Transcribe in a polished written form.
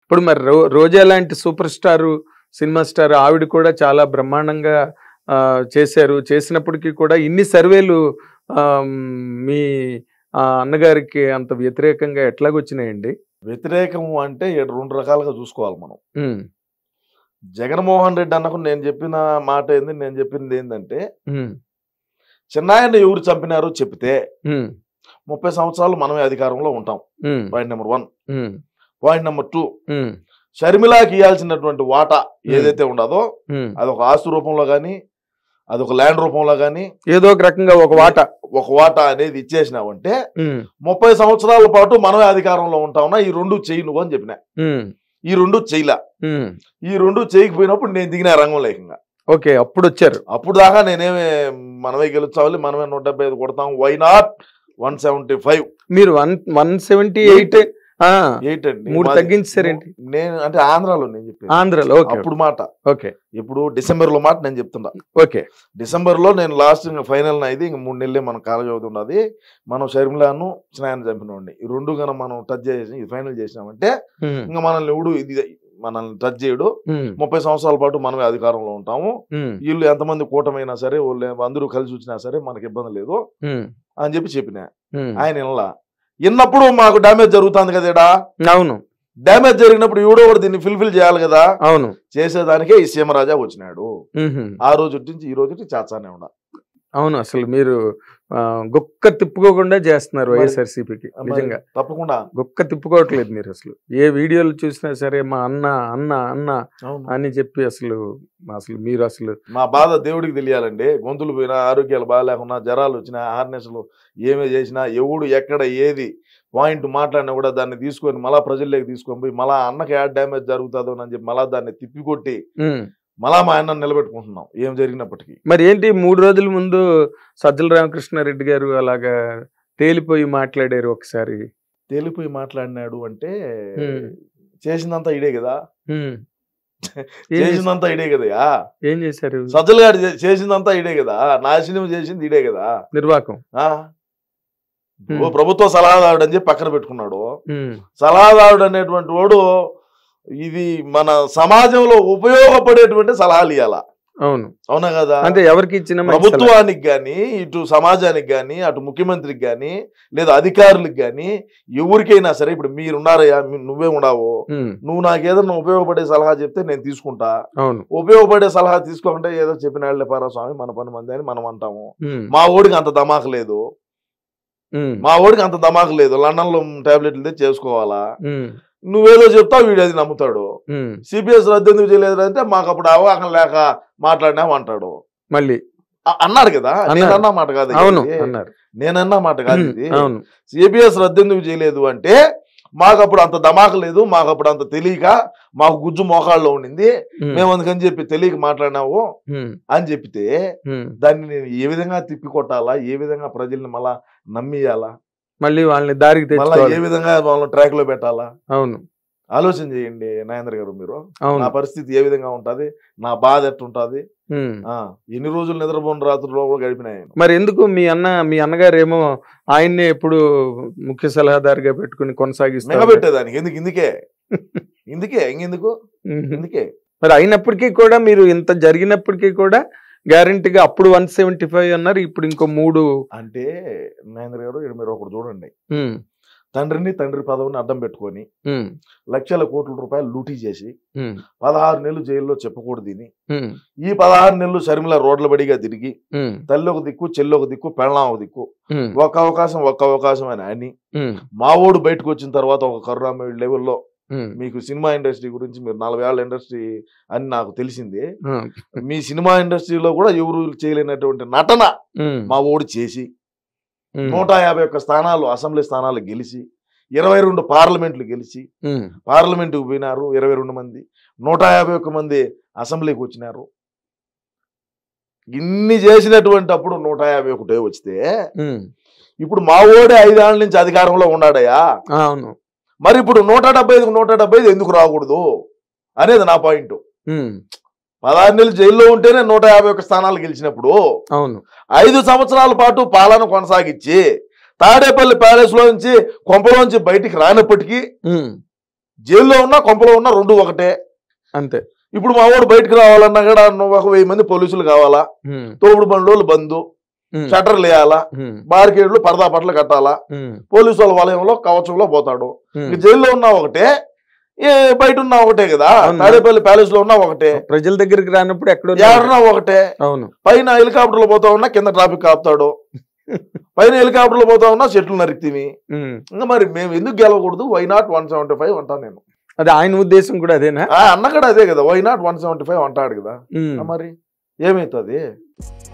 ఇప్పుడు మరి రోజా లాంటి సూపర్ స్టార్ సినిమా స్టార్ ఆవిడ కూడా చాలా బ్రహ్మాండంగా చేశారు. చేసినప్పటికీ కూడా ఇన్ని సర్వేలు మీ అన్నగారికి అంత వ్యతిరేకంగా ఎట్లాగొచ్చినాయండి? వ్యతిరేకం అంటే 2 రకాలుగా చూసుకోవాలి మనం. జగన్మోహన్ రెడ్డి అన్నకు నేను చెప్పిన మాట ఏంది, నేను చెప్పింది ఏంటంటే చిన్నాయన్ని ఎవరు చంపినారో చెప్తే 30 సంవత్సరాలు మనమే అధికారంలో ఉంటాం. Point number 1. పాయింట్ నెంబర్ 2, షర్మిలాకి ఇవ్వాల్సినటువంటి వాటా ఏదైతే ఉండదో అది ఒక ఆస్తి రూపంలో గానీ అదొక ల్యాండ్ రూపంలో గానీ ఏదో ఒక రకంగా ఒక వాటా అనేది ఇచ్చేసినావంటే 30 సంవత్సరాల పాటు మనమే అధికారంలో ఉంటామన్నా ఈ 2 చెయ్యి నువ్వు అని చెప్పినా. ఈ 2 చెయ్యిలా. ఈ 2 చేయకపోయినప్పుడు నేను దిగిన రంగం లేకంగా. ఓకే, అప్పుడు వచ్చారు. అప్పుడు దాకా నేనేమి మనమే గెలుచాలి, మనమే 175 కొడతాం, వై నాట్ 175. మీరు 178 అండి 3 తగ్గించారేంటి? నేను అంటే ఆంధ్రాలో నేను చెప్పాను. ఆంధ్రాలో అప్పుడు మాట. ఓకే, ఇప్పుడు డిసెంబర్ లో మాట నేను చెప్తున్నా. ఓకే, డిసెంబర్ లో నేను లాస్ట్ ఇంకా ఫైనల్ ఇది ఇంకా 3 నెలలే మన కాలేజ్ అవుతున్నది. మనం షర్మిలాను చిన్నాయన్ని చంపినోడిని ఈ 2 కన్నా మనం టచ్ చేసి ఇది ఫైనల్ చేసినామంటే ఇంకా మనల్ని ఎవడు మనల్ని టచ్ చేయడు. 30 సంవత్సరాల పాటు మనమే అధికారంలో ఉంటాము. వీళ్ళు ఎంతమంది కూటమైనా సరే వాళ్ళు అందరూ కలిసి వచ్చినా సరే మనకి ఇబ్బంది లేదు అని చెప్పిన ఆయన ఇలా విన్నప్పుడు మాకు డ్యామేజ్ జరుగుతుంది కదా. అవును, డ్యామేజ్ జరిగినప్పుడు ఎవడో ఒకటి దీన్ని ఫుల్ఫిల్ చేయాలి కదా. అవును, చేసేదానికే ఈ సీమరాజా వచ్చినాడు. ఆ రోజు నుంచి ఈ రోజు చాచానే ఉండ. అవును, అసలు మీరు గొక్క తిప్పుకోకుండా చేస్తున్నారు వైఎస్ఆర్సీపీకి. నిజంగా తప్పకుండా గొక్క తిప్పుకోవట్లేదు మీరు. అసలు ఏ వీడియోలు చూసినా సరే మా అన్న అన్న అన్న అని చెప్పి అసలు మీరు అసలు మా బాధ దేవుడికి తెలియాలండి. గొంతులు పోయినా, ఆరోగ్యాలు బాగాలేకున్నా, జ్వరాలు వచ్చినా, హార్నెస్లు ఏమే చేసినా, ఎవడు ఎక్కడ ఏది పాయింట్ మాట్లాడినా కూడా దాన్ని తీసుకొని మళ్ళా ప్రజల్లోకి తీసుకొని పోయి మళ్ళా అన్నకి యాడ్ డ్యామేజ్ జరుగుతుందో అని చెప్పి మళ్ళా దాన్ని తిప్పికొట్టి మళ్ళా మా అన్న నిలబెట్టుకుంటున్నాం ఏం జరిగినప్పటికీ. మరి ఏంటి 3 రోజుల ముందు సజ్జల రామకృష్ణారెడ్డి గారు అలాగా తేలిపోయి మాట్లాడారు. ఒకసారి తేలిపోయి మాట్లాడినాడు అంటే చేసిందంతా ఇడే కదా. చేసిందంతా ఇడే కదా. ఏం చేశారు? సజ్జల గారు చేసిందంతా ఇడే కదా. నాశనం చేసింది ఇడే కదా. నిర్వాకం. ప్రభుత్వ సలహాదారుడు అని చెప్పి పక్కన పెట్టుకున్నాడు. సలహాదారుడు అనేటువంటి వాడు ఇది మన సమాజంలో ఉపయోగపడేటువంటి సలహాలు ఇవ్వాల. అవును, అవునా కదా. అంటే ఎవరికి ఇచ్చిన ప్రభుత్వానికి గాని, ఇటు సమాజానికి గాని, అటు ముఖ్యమంత్రికి గాని, లేదా అధికారులకు గాని, ఎవరికైనా సరే ఇప్పుడు మీరున్నారయ్యా, నువ్వే ఉండవు, నువ్వు నాకు ఏదన్నా ఉపయోగపడే సలహా చెప్తే నేను తీసుకుంటా. ఉపయోగపడే సలహా తీసుకోకుంటే ఏదో చెప్పిన వాళ్ళే పారా స్వామి మన పని మంది అని మనం అంటాము. మా ఓడికి అంత దమాకు లేదు. లండన్ లో టాబ్లెట్లు చేసుకోవాలా. నువ్వేదో చెప్తావు, వీడు అది నమ్ముతాడు. సిపిఎస్ రద్దు ఎందుకు చేయలేదు అంటే మాకు అప్పుడు అవగాహన లేక మాట్లాడినాం అంటాడు. మళ్ళీ అన్నాడు కదా. నేనన్నా మాట కాదు, నేనన్నా మాట కాదు ఇది. సిపిఎస్ రద్దు ఎందుకు చేయలేదు అంటే మాకు అప్పుడు అంత దమాక లేదు, మాకు అప్పుడు అంత తెలియక మాకు గుజ్జు మోకాళ్ళలో ఉండింది, మేము అందుకని చెప్పి తెలియక మాట్లాడినావు అని చెప్పితే దాన్ని నేను ఏ విధంగా తిప్పి కొట్టాలా, ఏ విధంగా ప్రజల్ని మళ్ళా నమ్మియాలా, మళ్ళీ వాళ్ళని దారికి ఏ విధంగా వాళ్ళని ట్రాక్ లో పెట్టాలా. అవును, ఆలోచన చేయండి నాగేంద్ర గారు మీరు. నా పరిస్థితి ఏ విధంగా ఉంటది, నా బాధ ఎట్టుంటది, ఎన్ని రోజులు నిద్రపోని రాత్రుల్లో కూడా గడిపినాయి. మరి ఎందుకు మీ అన్నగారు ఏమో ఆయన్నే ఎప్పుడు ముఖ్య సలహాదారుగా పెట్టుకుని కొనసాగిస్తారు పెట్టేదానికి ఇందుకే మరి అయినప్పటికీ కూడా మీరు ఇంత జరిగినప్పటికీ కూడా గ్యారంటీగా అప్పుడు 175 అన్నారు, ఇప్పుడు ఇంకో 3 అంటే నాగేంద్ర గారు మీరు ఒకటి చూడండి. తండ్రి పదవిని అడ్డం పెట్టుకొని లక్షల కోట్ల రూపాయలు లూటీ చేసి 16 నెలలు జైల్లో చెప్పకూడదు దీని. ఈ 16 నెలలు షర్మిల రోడ్ల బడిగా తిరిగి తల్లి ఒక దిక్కు, చెల్లి ఒక దిక్కు, పెళ్ళాం ఒక దిక్కు, ఒక్క అవకాశం అని మా ఓడు బయటకు వచ్చిన తర్వాత ఒక కరుణామయుడు లెవెల్లో మీకు సినిమా ఇండస్ట్రీ గురించి మీరు 40 ఏళ్ల ఇండస్ట్రీ అని నాకు తెలిసింది. మీ సినిమా ఇండస్ట్రీలో కూడా ఎవరు చేయలేనటువంటి నటన మా ఓడు చేసి 151 స్థానాలు అసెంబ్లీ స్థానాలు గెలిచి 22 పార్లమెంట్లు గెలిచి పార్లమెంటుకు పోయినారు 22 మంది, 151 మంది అసెంబ్లీకి వచ్చినారు. ఇన్ని చేసినటువంటి అప్పుడు 151 వస్తే ఇప్పుడు మా ఓడే 5 ఏళ్ల నుంచి అధికారంలో ఉన్నాడయ్యా. అవును, మరి ఇప్పుడు 175 ఎందుకు రాకూడదు అనేది నా పాయింట్. 16 నెలలు జైల్లో ఉంటేనే 151 స్థానాలు గెలిచినప్పుడు 5 సంవత్సరాల పాటు పాలన కొనసాగించి తాడేపల్లి ప్యాలెస్ లో నుంచి కొంపలోంచి బయటికి రానప్పటికీ జైల్లో ఉన్నా కొంపలో ఉన్నా రెండు ఒకటే. అంతే. ఇప్పుడు మా వాడు బయటకు రావాలన్నా కూడా నువ్వు 1000 మంది పోలీసులు కావాలా, తోపుడు బండ్లు బంధు, షట్టర్లు వేయాలా, బారికేడ్లు పరదా పట్ల కట్టాలా, పోలీసు వాళ్ళ వలయంలో కవచంలో పోతాడు. జైల్లో ఉన్నా ఒకటే, బయట ఉన్నా ఒకటే కదా. తాడేపల్లి ప్యాలెస్ లో ఉన్నా ఒకటే, ప్రజల దగ్గరికి రానప్పుడు ఎక్కడున్నా ఒకటే. అవును. పైన హెలికాప్టర్లు పోతా ఉన్నా కింద ట్రాఫిక్ ఆపుతాడు, పైన హెలికాప్టర్లు పోతా ఉన్నా చెట్లు నరికితివి. ఇంకా మరి మేము ఎందుకు గెలవకూడదు? వై నాట్ 175 అంటాను నేను. అది ఆయన ఉద్దేశం కూడా అదేనా? అన్న కూడా అదే కదా, వై నాట్ 175 అంటాడు కదా. మరి ఏమైతుంది?